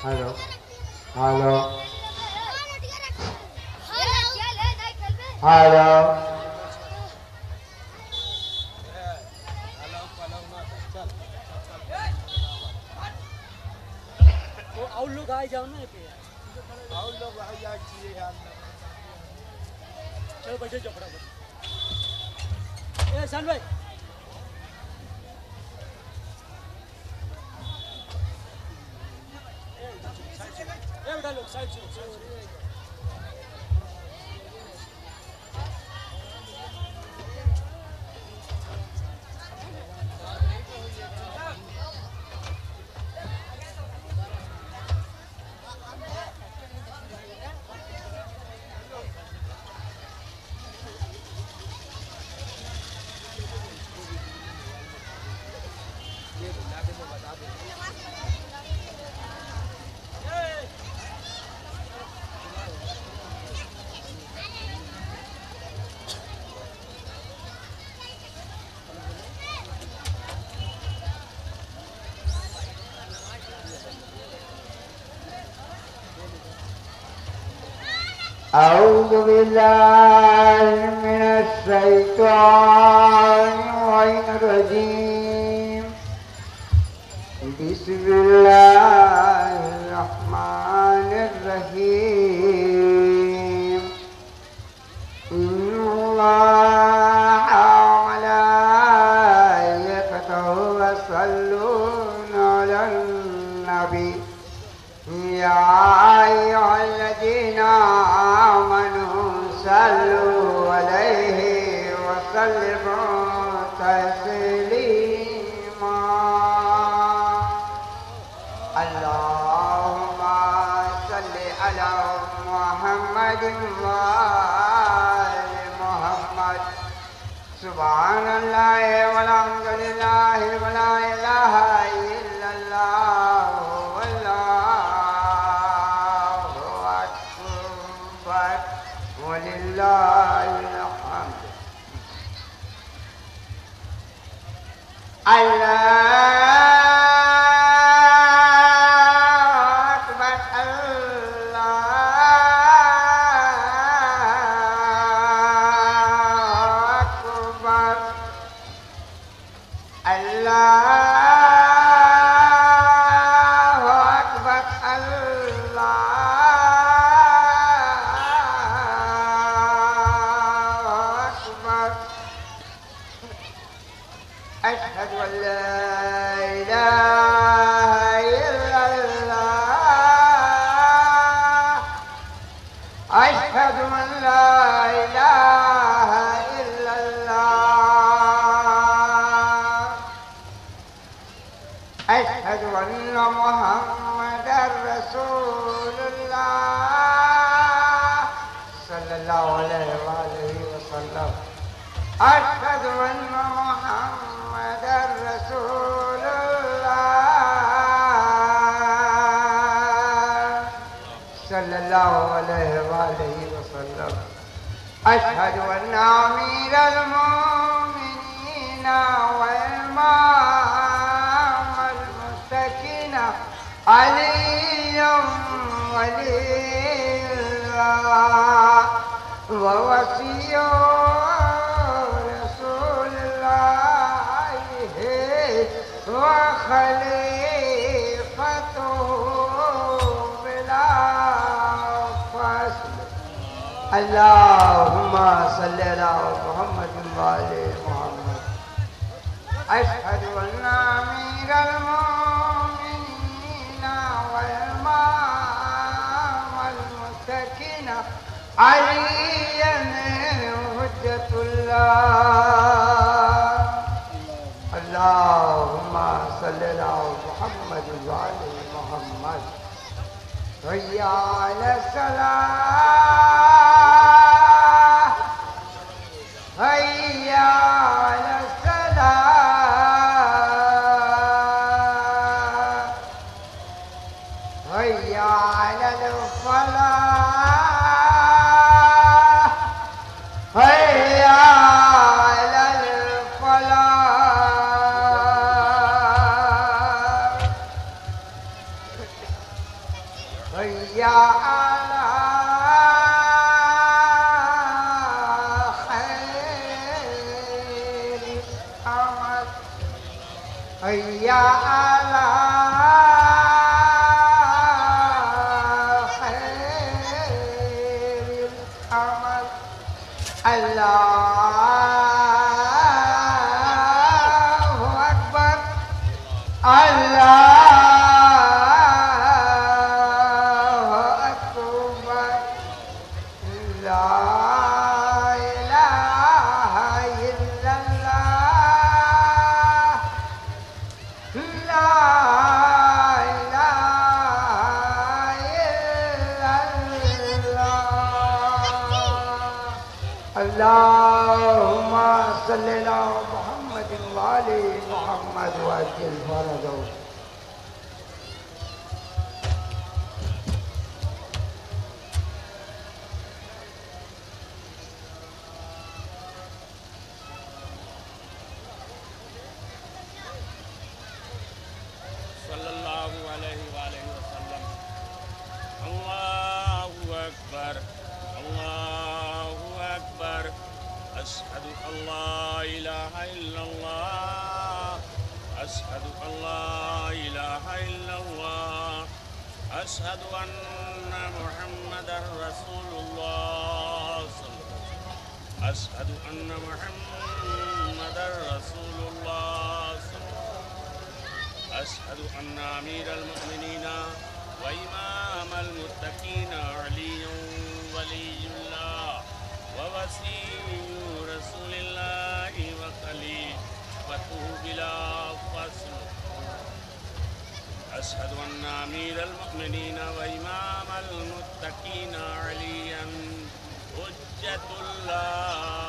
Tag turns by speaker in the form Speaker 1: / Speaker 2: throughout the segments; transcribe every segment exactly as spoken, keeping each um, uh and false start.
Speaker 1: Hello hello hello
Speaker 2: और लोग आ जाओ ना
Speaker 3: और लोग आ जाए यार।
Speaker 2: चलो बैठे जाओ फटाफट। ए सन भाई ए बेटा लोग साइड से साइड से
Speaker 1: أعوذ بالله من الشيطان الرجيم. بسم الله الرحمن الرحيم. إن الله وملائكته يصلون على النبي يا أيها الذين آمنوا صلوا عليه وسلموا تسليما. اللهم صل على محمد وآل محمد. سبحان الله والحمد لله ولا إله إلا الله ولله الحمد. الله أكبر الله أكبر الله أكبر أشهد أن لا إله إلا الله. أشهد أن لا إله إلا الله. أشهد أن محمدا رسول الله صلى الله عليه وآله وسلم. أشهد أن محمدا رسول الله صلى الله عليه وآله وسلم. أشهد أن أمير المؤمنين وإمام المتقين علي ولي الله ووصي وخليفته بلا فصل. اللهم صل على محمد وآل محمد. أشهد أن أمير المؤمنين وإمام المتقين عليا حجة الله. اللهم صل على محمد وآل محمد. هيا على الصلاة هيا على الصلاة هيا على الفلاح هيا على الفلاح. अला खैरिल अमल हैया अला खैरिल अमल अल्लाहु अकबर अल्लाहु अकबर ला इलाहा इल्लल्लाह ला इलाहा इल्लल्लाह अल्लाहुम्मा सल्ली अला मुहम्मदिन व आलि मुहम्मद व अज्जिल फरजहु।
Speaker 4: सल्लल्लाहु अलैहि वसल्लम। अल्लाहु अकबर अल्लाहु अकबर अशहदु अल्ला इलाहा इल्लल्लाह अशहदु अल्ला इलाहा इल्लल्लाह अशहदु अन्ना मुहम्मदर रसूलुल्लाह अशहदु अन्ना मुहम्मदर रसूलुल्लाह अशहदु अन्ना अमीरल मुमिनीन व इमामल मुत्तकीन अलियुन वलियुल्लाह व वसीयु रसूलिल्लाह व खलीफतुहु बिला फस्ल। अशहदु अन्ना अमीरल मुमिनीन व इमामल मुत्तकीन अलियन हुज्जतुल्लाह।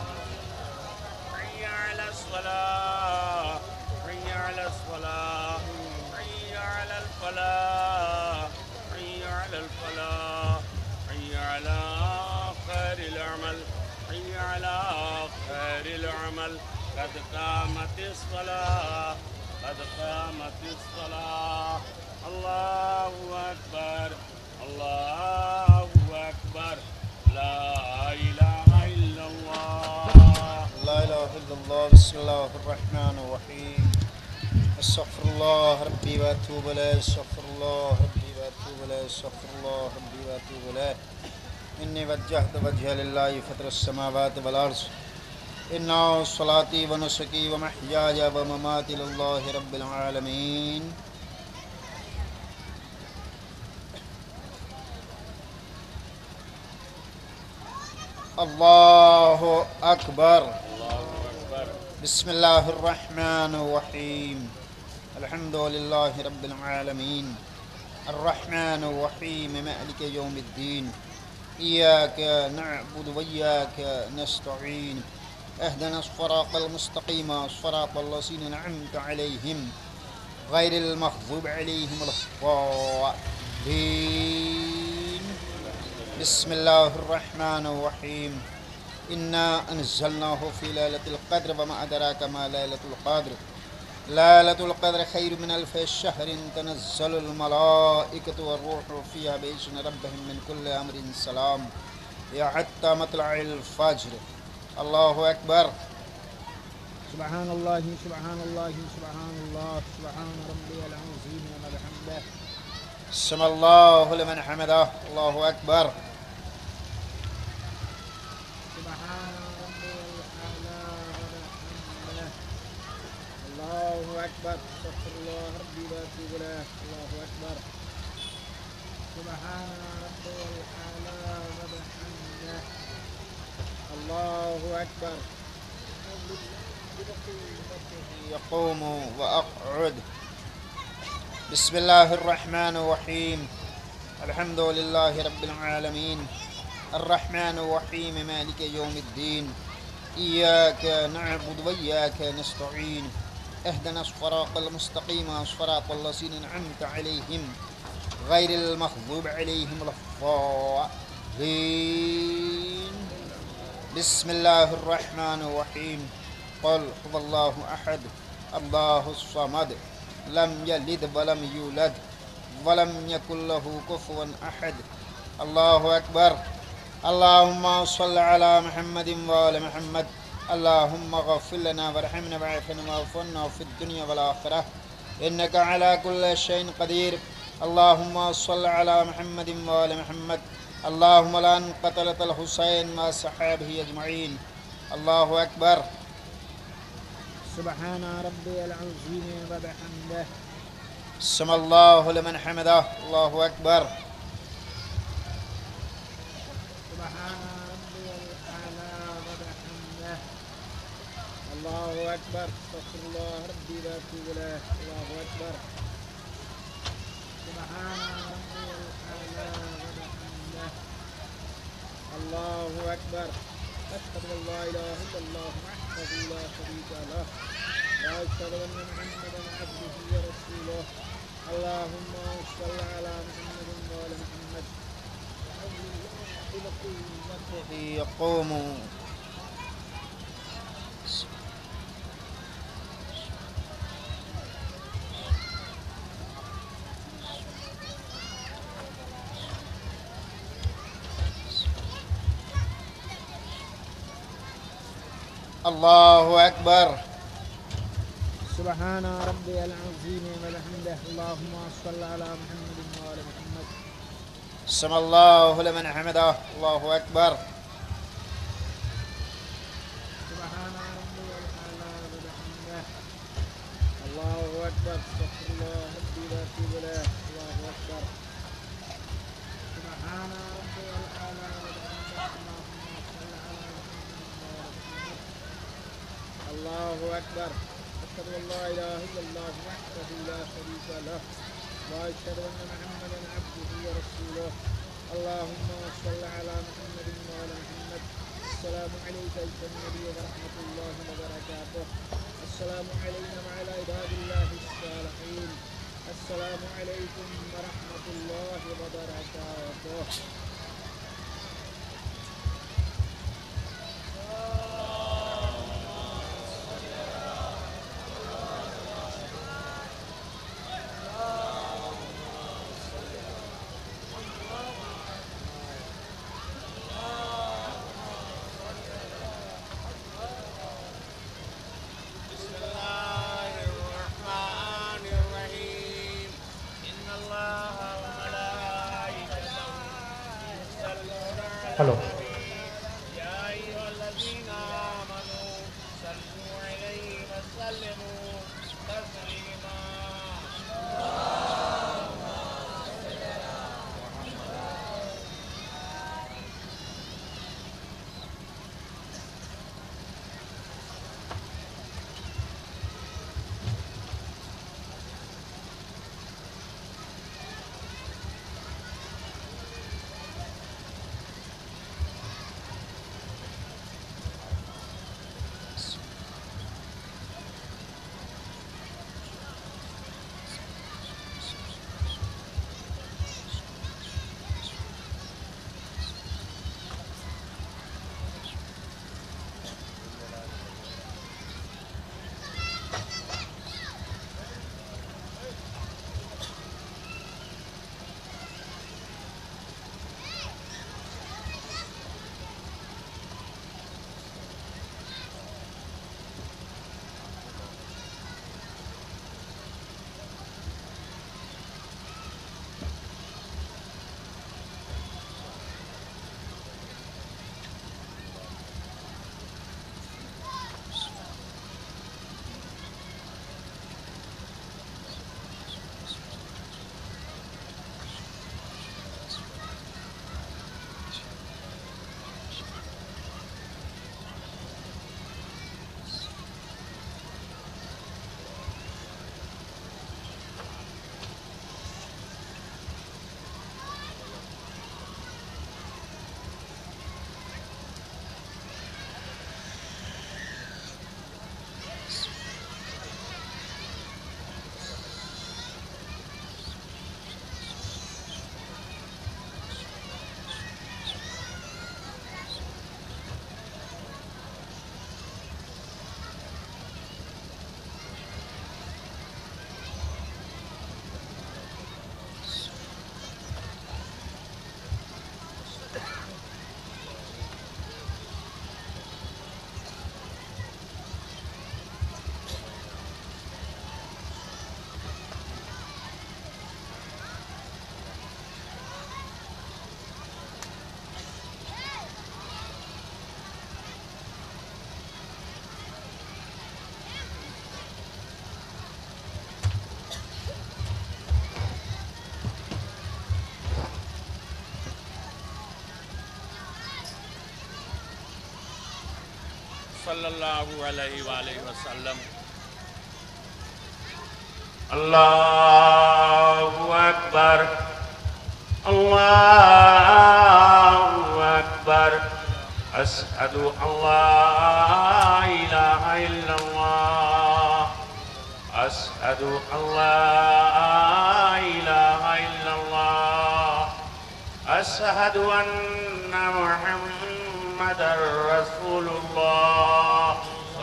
Speaker 4: हय्या अलस सलाह हय्या अलस फलाह हय्या अलल फलाह हय्या अलल फलाह हय्या अला खैरिल अमल हय्या अला खैरिल अमल कद कामतिस सलाह कद कामतिस सलाह। अल्लाहु अकबर अल्लाहु अकबर ला इलाहा इल्लल्लाह
Speaker 3: ला इलाहा इल्लल्लाह। बिस्मिल्लाहिर रहमानिर रहीम। अस्तगफिरुल्लाह रब्बी व अतूबु इलैह अस्तगफिरुल्लाह रब्बी व अतूबु इलैह अस्तगफिरुल्लाह रब्बी व अतूबु इलैह। इन्नी वज्जहतु वजहिया लिल्लाहि फ़तरस समावाति वल अर्ज़। इन्ना सलाती व नुसकी व महयाया व ममाती लिल्लाहि रब्बिल आलमीन। अल्लाहु अकबर। बिस्मिल्लाहिर रहमानिर रहीम। अल्हम्दुलिल्लाहि रब्बिल आलमीन अर्रहमानिर रहीम मालिकि यौमिद्दीन इय्याका नअबुदु व इय्याका नस्तईन इहदिनस सिरातल मुस्तकीम सिरातल लज़ीना अनअमता अलैहिम गैरिल मग़ज़ूबि अलैहिम वलद्दाल्लीन। बिस्मिल्लाहिर रहमानिर रहीम। इन्ना अनज़लनाहु फ़ी लैलतिल क़द्र वमा अदराका मा लैलतुल क़द्र लैलतुल क़द्र खैरुम मिन अल्फ़ि शहरिन तनज़्ज़लुल मलाइकतु वर्रूहु फ़ीहा बिइज़्नि रब्बिहिम मिन कुल्लि अम्रिन सलाम या हत्ता मत्लइल फ़ज्र। अल्लाहु अकबर।
Speaker 5: सुब्हानल्लाहि सुब्हानल्लाहि सुब्हानल्लाह सुब्हान रब्बियल अज़ीम व बिहम्दिही
Speaker 3: समिअल्लाहु लिमन हमिदह। अल्लाहु अकबर।
Speaker 5: सुब्हान रब्बियल आला व बिहम्दिही अल्लाहु अकबर। अस्तगफिरुल्लाह रब्बी व अतूबु इलैह अल्लाहु अकबर। सुब्हान रब्बियल आला व बिहम्दिही अल्लाहु अकबर।
Speaker 3: यक़ूम व अक़उद। बिस्मिल्लाहिर रहमानिर रहीम। अल्हम्दुलिल्लाहि रब्बिल आलमीन अर्रहमानिर रहीम मालिकि यौमिद्दीन इय्याका नअबुदु व इय्याका नस्तईन इहदिनस सिरातल मुस्तकीम सिरातल लज़ीना अनअमता अलैहिम गैरिल मग़ज़ूबि अलैहिम वलद्दाल्लीन। बिस्मिल्लाहिर रहमानिर रहीम। क़ुल हुवल्लाहु अहद अल्लाहुस समद लम यलिद व लम यूलद वलम यकुल लहू कुफुवन अहद। अल्लाहु अकबर। अल्लाहुम्मा सल्लि अला मुहम्मदिन व आलि मुहम्मद। अल्लाहुम्मा गफ़िर लना वरहमना वअफ़िना वअफ़ना फ़िद दुनिया वल आखिरह इन्नका अला कुल्लि शैइन क़दीर। अल्लाहुम्मा सल्लि अला मुहम्मदिन व आलि मुहम्मद। अल्लाहुम्मा लन क़तलतल हुसैन व सहाबिही अजमईन। अल्लाहु अकबर।
Speaker 5: सुब्हान रब्बियल अज़ीम व बिहम्दिही।
Speaker 3: समल्लाहु लिमन हमिदह। अल्लाहु अकबर।
Speaker 5: सुब्हान रब्बियल आला व बिहम्दिही। अल्लाहु अकबर। अस्तग़फिरुल्लाह रब्बी व अतूबु इलैह। अल्लाहु अकबर। सुब्हान रब्बियल आला व बिहम्दिही। अल्लाहु अकबर। अशहदु अल्ला इलाहा इल्लल्लाह वहदहु ला शरीका लह व अशहदु अन्ना मुहम्मदन अब्दुहु व रसूलुह। अल्लाहुम्मा सल्लि अला मुहम्मदिन व आलि मुहम्मद।
Speaker 3: यक़ूमू। अल्लाहु अकबर।
Speaker 5: सुब्हान रब्बियल अज़ीम व बिहम्दिही। अल्लाहुम्मा सल्लि अला मुहम्मदिन व आलि मुहम्मद।
Speaker 3: समल्लाहु लिमन हमिदह। अल्लाहु अकबर।
Speaker 5: सुब्हान रब्बियल आला व बिहम्दिही। अल्लाहु अकबर। अस्तग़फिरुल्लाह रब्बी व अतूबु इलैह। अल्लाहु अकबर। सुब्हान रब्बियल आला व बिहम्दिही। अल्लाहुम्मा सल्लि अला मुहम्मदिन व आलि मुहम्मद। अल्लाहु अकबर। अशहदु अल्ला इलाहा इल्लल्लाह वहदहु ला शरीका लह व अशहदु अन्ना मुहम्मदन अब्दुहु व रसूलुह। अल्लाहुम्मा सल्लि अला मुहम्मदिन व आलि मुहम्मद। अस्सलामु अलैका अय्युहन नबी व रहमतुल्लाहि व बरकातुहू। अस्सलामु अलैना व अला इबादिल्लाहिस सालिहीन। अस्सलामु अलैकुम व रहमतुल्लाहि व बरकातुहू।
Speaker 4: बिस्मिल्लाहिर्रहमानिर्रहीम। इन्नल्लाह व मलाइकतहु युसल्लूना
Speaker 1: हेलो।
Speaker 4: अलन नबी या अय्युहल्लज़ीना आमनू सल्लू अलैहि व सल्लिमू तस्लीमा। सल्लल्लाहु अलैहि वसल्लम। अल्लाहु अकबर, अल्लाहु अकबर, अशहदु अल्ला इलाहा इल्लल्लाह, अशहदु अल्ला इलाहा इल्लल्लाह, अशहदु अन्ना मुहम्मदर रसूलुल्लाह,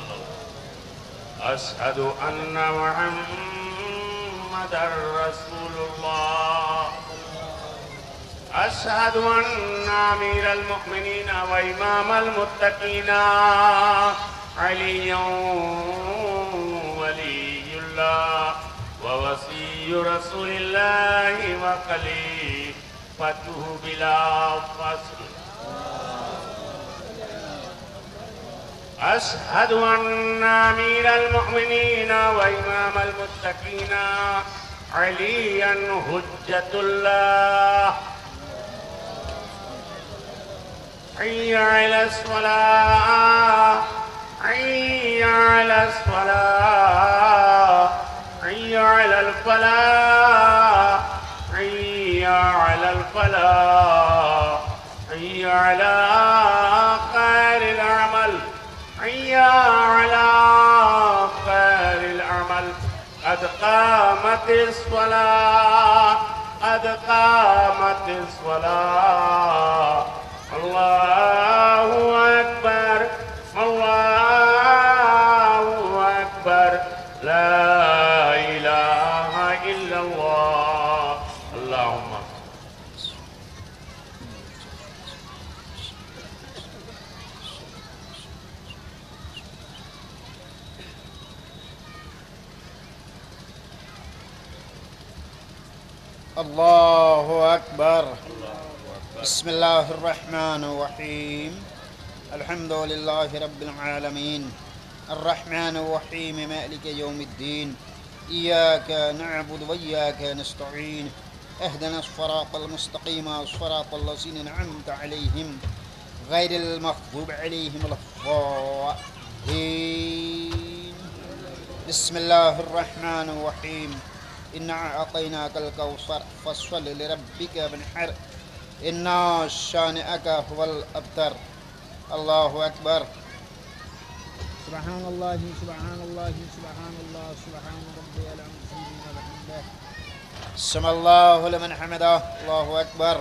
Speaker 4: अशहदु अन्ना मुहम्मदर रसूलुल्लाह, अशहदु अन्ना अमीरल मुमिनीन व इमामल मुत्तकीन अलिय्युन वलियुल्लाह व वसीय्यु रसूलिल्लाहि व खलीफतुहु बिला फस्ल। अशहदु अन्ना अमीरल मुमिनीन व इमामल मुत्तकीन अलिय्यन हुज्जतुल्लाह। हय्या अलस सलाह, हय्या अलस फलाह, हय्या अलल फलाह, हय्या अलल फलाह, हय्या अला खैरिल अमल, हय्या अला खैरिल अमल। क़द क़ामतिस सलाह, क़द क़ामतिस सलाह। अल्लाहु अकबर, अल्लाहु अकबर, ला इलाहा इल्लल्लाह। अल्लाहुम्मा
Speaker 3: अल्लाहु अकबर। बिस्मिल्लाहिर्रहमानिर्रहीम। अल्हम्दुलिल्लाहि रब्बिल आलमीन, अर्रहमानिर्रहीम, मालिकि यौमिद्दीन, इय्याका नअबुदु व इय्याका नस्तईन, इहदिनस सिरातल मुस्तकीम, सिरातल लज़ीना अनअमता अलैहिम, गैरिल मग़ज़ूबि अलैहिम वलद्दाल्लीन। बिस्मिल्लाहिर्रहमानिर्रहीम। इन्ना अअतैनाकल कौसर फस्वल्लि लिरब्बिका वन्हर, इन्ना शानिअका हुवल अब्तर। अल्लाहु अकबर।
Speaker 5: सुब्हानल्लाह, सुब्हानल्लाह, सुब्हानल्लाह, सुब्हान रब्बियल अज़ीम व बिहम्दिह।
Speaker 3: समिअल्लाहु लिमन हमिदह। अल्लाहु अकबर।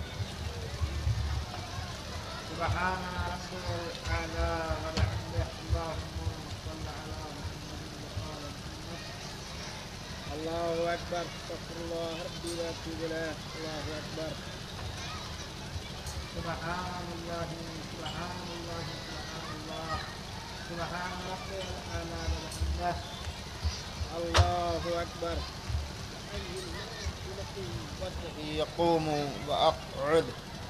Speaker 5: सुब्हान रब्बियल आला व बिहम्दिह। अल्लाहुम्मा सल्लि अला मुहम्मदिन व आलि मुहम्मद। अल्लाहु अकबर। अस्तगफिरुल्लाह रब्बी व अतूबु इलैह। अल्लाहु अकबर। सुब्हानल्लाह, सुब्हानल्लाह, सुब्हानल्लाह, सुब्हान रब्बियल आला व बिहम्दिह। अल्लाहु अकबर।
Speaker 3: यक़ूम व अक़उद।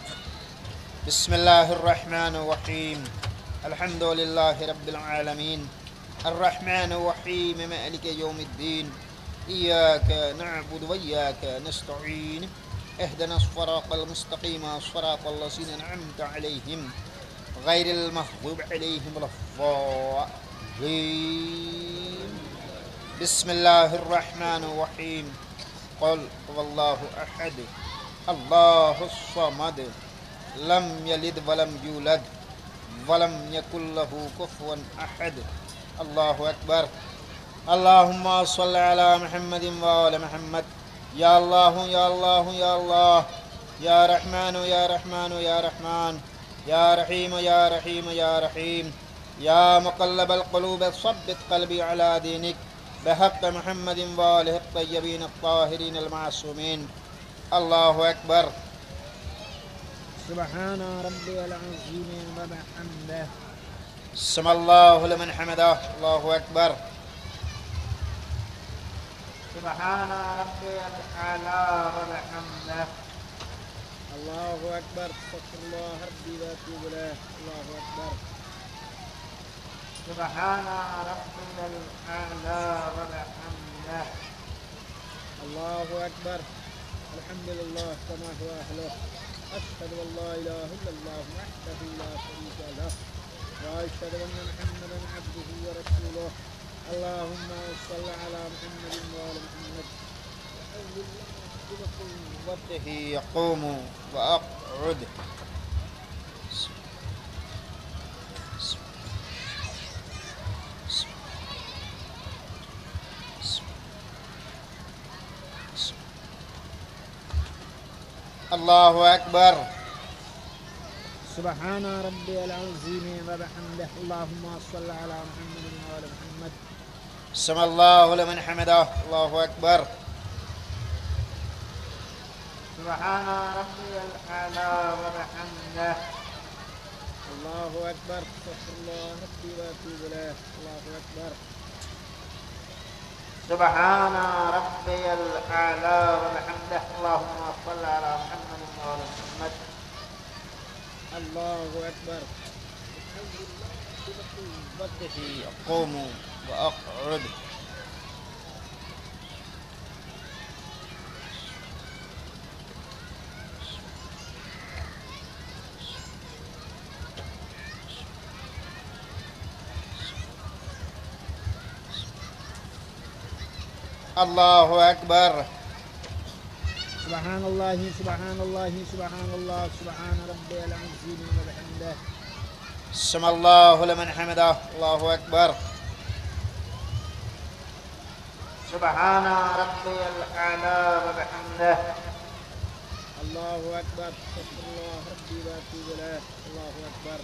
Speaker 3: बिस्मिल्लाहिर्रहमानिर्रहीम। अल्हम्दुलिल्लाहि रब्बिल आलमीन, अर्रहमानिर्रहीम, मालिकि यौमिद्दीन, इय्याका नअबुदु व इय्याका नस्तईन, इहदिनस सिरातल मुस्तकीम, सिरातल लज़ीना अनअमता अलैहिम, गैरिल मग़ज़ूबि अलैहिम वलद्दाल्लीन। बिस्मिल्लाहिर्रहमानिर्रहीम। क़ुल हुवल्लाहु अहद, अल्लाहुस समद, लम यलिद वलम यूलद वलम यकुल लहू कुफुवन अहद। अल्लाहु अकबर। अल्लाहुम्मा सल्लि अला मुहम्मदिन व आलि मुहम्मद। या अल्लाह, या अल्लाह, या अल्लाह, या रहमान, या रहमान, या रहमान, या रहीम, या रहीम, या रहीम, या मुक़ल्लिबल क़ुलूब सब्बित क़ल्बी अला दीनिक बिहक़्क़ि मुहम्मदिन व आलिहि अत्तय्यबीन अत्ताहिरीन अल-मासूमीन। अल्लाहु अकबर।
Speaker 5: सुब्हान रब्बियल अज़ीम व बिहम्दिह।
Speaker 3: समिअल्लाहु लिमन हमिदह। अल्लाहु अकबर।
Speaker 5: सुब्हान रब्बियल आला व बिहम्दिह। अल्लाहु अकबर। अस्तगफिरुल्लाह रब्बी व अतूबु इलैह। अल्लाहु अकबर। सुब्हान रब्बियल आला व बिहम्दिह। अल्लाहु अकबर। अल्हम्दुलिल्लाह कमा हुवा अहलुह। अशहदु अन ला इलाहा इल्लल्लाह वहदहु ला शरीका लह व وأشهد أن محمدا عبده ورسوله اللهم صل على محمد وآل محمد
Speaker 3: وجهه يقوم وأقعد الله أكبر.
Speaker 5: سبحان ربي العظيم وبحمده اللهم صل على محمد وآل محمد.
Speaker 3: سمع الله لمن حمده. الله أكبر.
Speaker 1: سبحان ربي الأعلى وبحمده.
Speaker 5: الله أكبر. استغفر الله ربي وأتوب إليه. الله أكبر.
Speaker 1: سبحان ربي الأعلى وبحمده اللهم صل على محمد وآل محمد.
Speaker 5: الله أكبر.
Speaker 3: وجهه يقوم وأقعد الله أكبر.
Speaker 5: سبحان الله سبحان الله سبحان الله سبحان ربي العظيم وبحمده.
Speaker 3: سمع الله لمن حمده. الله أكبر.
Speaker 1: سبحان ربي الأعلى وبحمده.
Speaker 5: الله أكبر. استغفر الله ربي وأتوب إليه. الله أكبر.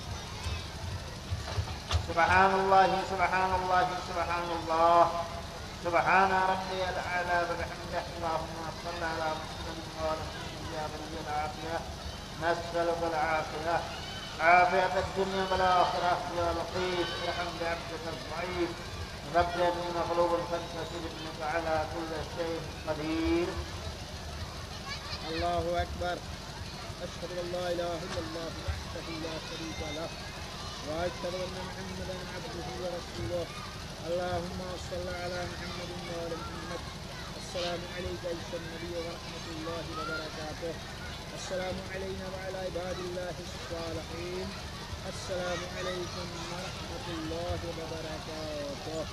Speaker 1: سبحان الله سبحان الله سبحان الله سبحان ربي الأعلى وبحمده اللهم صل على محمد وآل محمد يا ولي العافية نسألك العافية عافية الدنيا والآخرة يا لطيف ارحم بعبدك الضعيف رب إني مغلوب فانتصر إنك على كل شيء قدير.
Speaker 5: الله أكبر. أشهد أن لا إله إلا الله وحده لا شريك له وأشهد أن محمدا عبده ورسوله اللهم صل على محمد وآل محمد. السلام عليك أيها النبي ورحمة الله وبركاته. السلام علينا وعلى عباد الله الصالحين. السلام عليكم ورحمة الله وبركاته.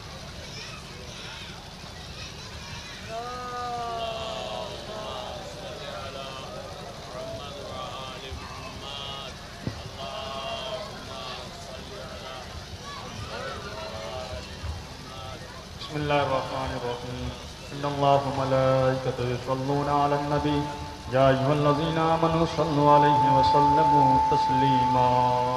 Speaker 6: بسم الله الرحمن الرحيم. إن الله وملائكته يصلون على النبي يا أيها الذين آمنوا صلوا عليه وسلموا تسليما.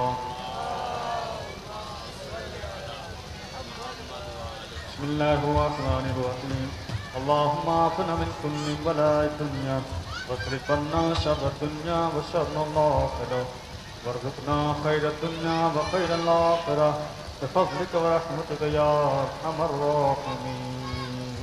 Speaker 6: بسم الله الرحمن الرحيم. اللهم عافنا من كل بلاء الدنيا واصرف عنا شر الدنيا وشر الآخرة وارزقنا خير الدنيا وخير الآخرة بفضلك ورحمتك يا أرحم الراحمين.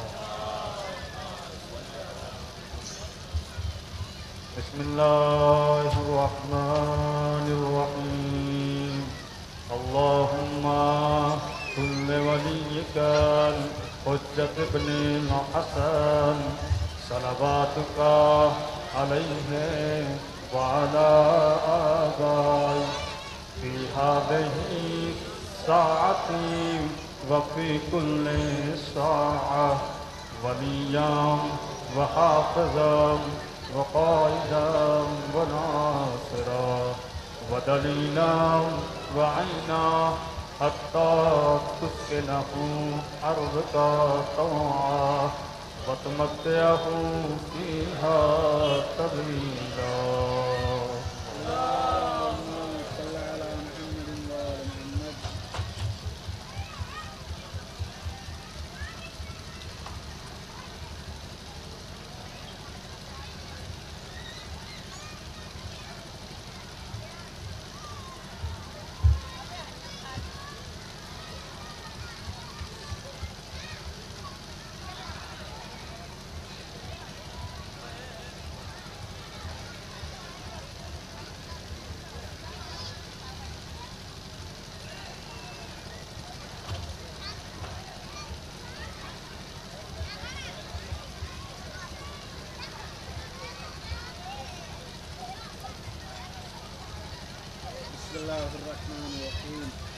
Speaker 6: بسم الله الرحمن الرحيم. اللهم كل وليك الحجة ابن الحسن صلواتك عليه وعلى آبائه في هذه الساعة وفي كل ساعة وليا وحافظا وقائدا وناصرا ودليلا وعينا حتى تسكنه أرضك طوعا وتمتعه فيها طويلا.
Speaker 5: اللهم صل على محمد وآل محمد. بسم الله الرحمن الرحيم.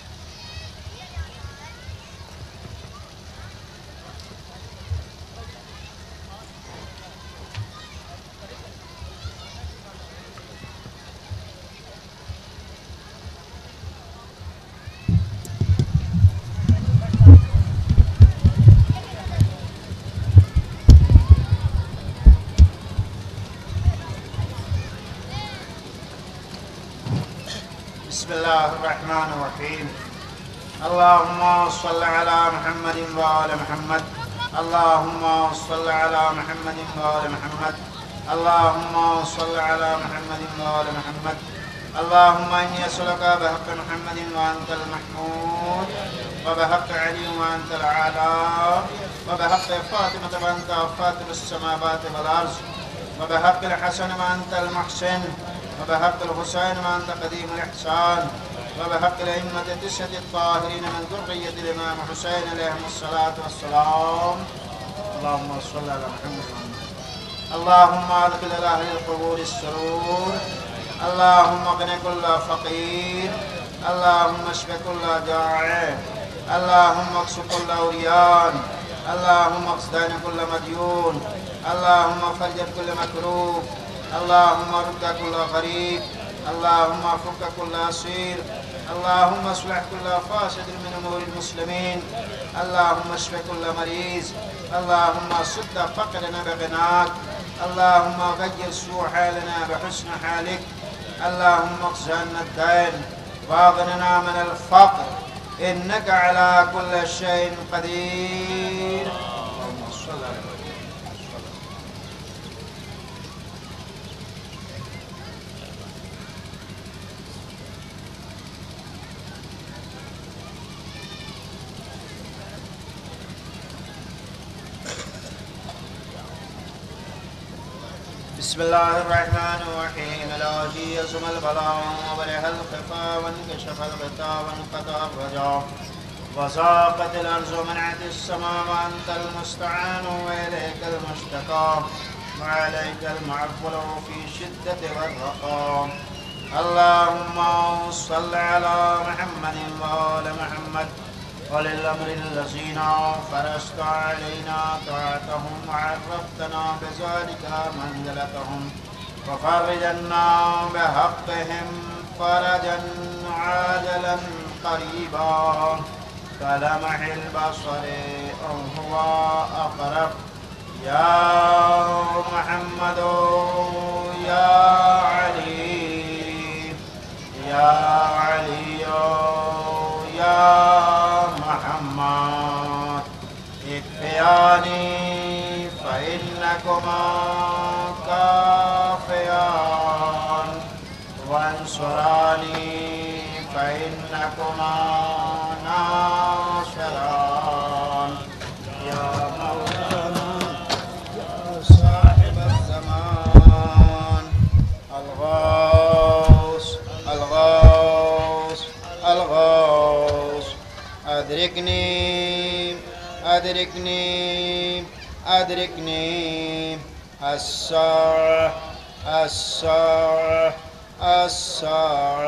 Speaker 3: बिस्मिल्लाहिर्रहमानिर्रहीम। अल्लाहुम्मा सल्लि अला मुहम्मदिन व आलि मुहम्मद। अल्लाहुम्मा सल्लि अला मुहम्मदिन व आलि मुहम्मद। अल्लाहुम्मा सल्लि अला मुहम्मदिन व आलि मुहम्मद। अल्लाहुम्मा इन्नी असअलुका बिहक़्क़ि मुहम्मदिन व अंतल महमूद व बिहक़्क़ि अली व अंतल आला व बिहक़्क़ि फ़ातिमा व अंत फ़ातिमुस समावाति वल अर्ज़ व बिहक़्क़िल हसन व अंतल मुहसिन व बिहक़्क़िल हुसैन व अंत क़दीमुल इहसान व बिहक़्क़िल अइम्मति तिस्अति त्ताहिरीन मिन ज़ुर्रिय्यतिल इमाम हुसैन अलैहिमुस्सलातु वस्सलाम। अल्लाहुम्मा सल्लि अला मुहम्मद। अल्लाहुम्मा अदखिल अला अहलिल क़ुबूरिस सुरूर। अल्लाहुम्मा क़नि कुल्ला फ़क़ीर। अल्लाहुम्मा अश्फ़ि कुल्ला जाए। अल्लाहुम्मा अक्सु कुल्ला उरियान। अल्लाहुम्मा अक़्सिद कुल्ला मदयून। अल्लाहुम्मा फ़रज कुल्ला मकरूब। अल्लाहुम्मा रुद्द कुल्ला गरीब। अल्लाहुम्मा फ़ुक्क कुल्ला असीर। अल्लाहुम्मा अस्लिह कुल्ला फ़ासिद मिन उमूरिल मुस्लिमीन। अल्लाहुम्मा अश्फ़ि कुल्ला मरीज़। अल्लाहुम्मा सुद्द फ़क़रना बिग़िनाक। अल्लाहुम्मा गय्यिर सूअ हालना बिहुस्नि हालिक। अल्लाहुम्मा अक़्ज़ि अन्ना अद-दैन वअग़निना मिनल फ़क़्र इन्नका अला कुल्लि शैइन क़दीर। अल्लाहुम्मा सल्लि अला बिस्मिल्लाहिर्रहमानिर्रहीम। लाजी यसमल बला वबरहल ख़फ़ा वन्कशफ़ल ग़िता वन्क़तअर रजा वज़ाक़तिल अर्ज़ु मनअतिस समा वअन्तल मुस्तआनु वइलैकल मुश्तका वअलैकल मअफ़्वलु फ़ी शिद्दति वर्रक़ा। अल्लाहुम्मा सल्लि अला मुहम्मदिन व आलि मुहम्मद वलिल अम्रिल लज़ीना फ़रज़्ता अलैना ताअतहुम वअर्रफ़तना बिज़ालिका मंज़िलतहुम वफ़र्रिजन्ना बिहक़्क़िहिम फ़रजन आजलन क़रीबा कलमहिल बसरि औ हुवा अक़रब। या मुहम्मद या अली या अली या मुहम्मद इक्फ़ियानी फ़इन्नकुमा काफ़ियान वंसुरानी फ़इन्नकुमा नासिरान। या मौलाना या साहिबल ज़मान अल-गौस अल-गौस अल-गौस अदरिकनी अदरिकनी अदरिकनी अस्सा अस्सा अस्सा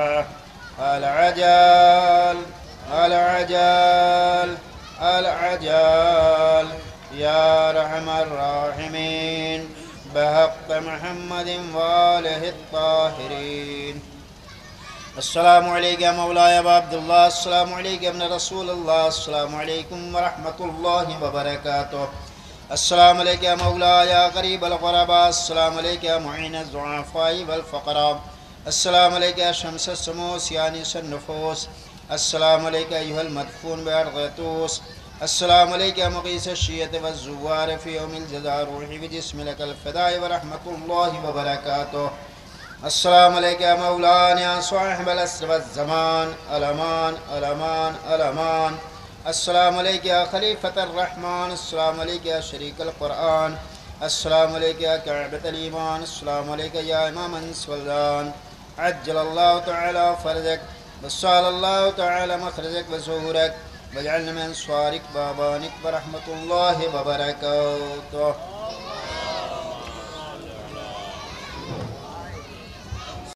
Speaker 3: अल-अजल अल-अजल अल-अजल। या रहमर राहिमीन बिहक़्क़ि मुहम्मदिन व आलिहि त्ताहिरीन। अस्सलामु अलैका या मौलाया या अब्दुल्लाह। अस्सलामु अलैका या इब्न रसूलल्लाह। अस्सलामु अलैकुम व रहमतुल्लाहि व बरकातुहू। अस्सलामु अलैका या मौलाया या ग़रीबल ग़ुरबा। अस्सलामु अलैका या मुईनज़ ज़ुअफ़ा'i वल फ़ुक़रा। अस्सलामु अलैका या शम्सस शमूस या अनीसन नुफूस। अस्सलामु अलैका अय्युहल मदफ़ून बिअर्ज़ि तूस। अस्सलामु अलैका या मुग़ीस अश-शिय्यति वज़-ज़ुव्वार फ़ी यौमिल जज़ा रूही बिजिस्मि लकल फ़िदाई व रहमतुल्लाहि व बरकातुहू। अस्सलामु अलैका या मौलाना या साहिबल अस्र वज़्ज़मान अल-अमान अल-अमान अल-अमान। अस्सलामु अलैका या खलीफ़तर रहमान। अस्सलामु अलैका या शरीकल क़ुरआन। अस्सलामु अलैका या कअबतल ईमान। अस्सलामु अलैका या इमामन सल्लान। अज्जलल्लाहु तआला फ़रजक वस्सलल्लाहु तआला मख़रजक व ज़ुहूरक वजअलना मिन स्वारिक बाबानिक व रहमतुल्लाहि व बरकातुहू।